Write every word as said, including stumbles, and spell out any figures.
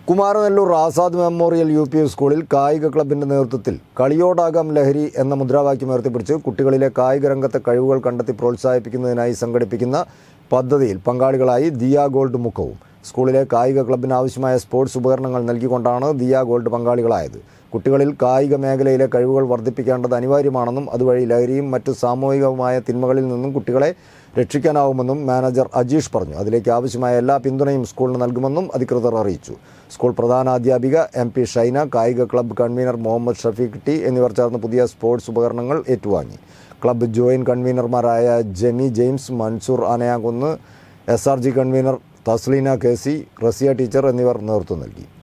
Kumaranellur Azad memorial U P സ്കൂളിൽ കായിക ക്ലബിൻ്റെ നേതൃത്വത്തിൽ കളിയോടാകാം ലഹരി എന്ന മുദ്രാവാക്യം ഉയർത്തിപ്പിടിച്ച് കുട്ടികളിലെ കായിക രംഗത്തെ കഴിവുകൾ കണ്ടെത്തി പ്രോത്സാഹിപ്പിക്കുന്നതിനായി സംഘടിപ്പിക്കുന്ന പദ്ധതിയിൽ പങ്കാളികളായി ദിയ ഗോൾഡ് മുഖവും സ്കൂളിലെ കായിക ക്ലബിന് ആവശ്യമായ സ്പോർട്സ് ഉപകരണങ്ങൾ നൽകിക്കൊണ്ടാണ് ദിയ ഗോൾഡ് പങ്കാളികളായത്. കുട്ടികളിൽ കായിക മേഖലയിലെ കഴിവുകൾ വർദ്ധിപ്പിക്കേണ്ടത് അനിവാര്യമാണെന്നും അതുവഴി ലഹരിയും മറ്റ് സാമൂഹികവുമായ തിന്മകളിൽ നിന്നും കുട്ടികളെ രക്ഷിക്കാനാവുമെന്നും മാനേജർ അജീഷ് പറഞ്ഞു. അതിലേക്ക് ആവശ്യമായ എല്ലാ പിന്തുണയും സ്കൂളിന് നൽകുമെന്നും അധികൃതർ അറിയിച്ചു. സ്കൂൾ പ്രധാനാധ്യാപിക എം പി ഷൈന, കായിക club convener Muhammad Shafeeq T എന്നിവർ ചേർന്ന് പുതിയ സ്പോർട്സ് ഉപകരണങ്ങൾ ഏറ്റുവാങ്ങി. ക്ലബ്ബ് ജോയിന്റ് കൺവീനർമാരായ Jemi James, Mansoor Anayakunnu, S R G convener Thasleena K C, Rasiya teacher എന്നിവർ നേതൃത്വം നൽകി.